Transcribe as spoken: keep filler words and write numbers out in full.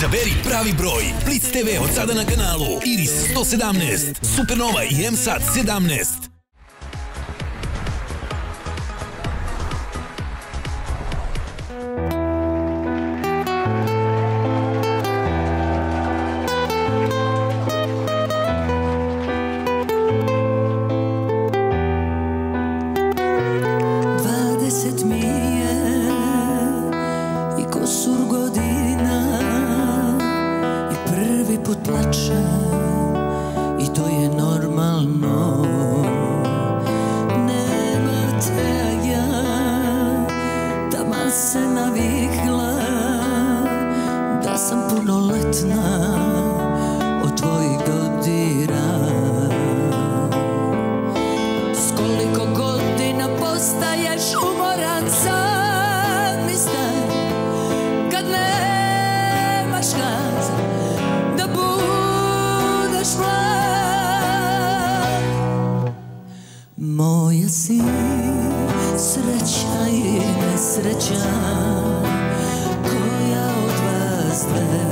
Izaberi pravi broj. Blitz te ve od sada na kanalu Iris sto sedamnaest, Supernova i M Sat sedamnaest. Moja si sreća i nesreća koja od vas dve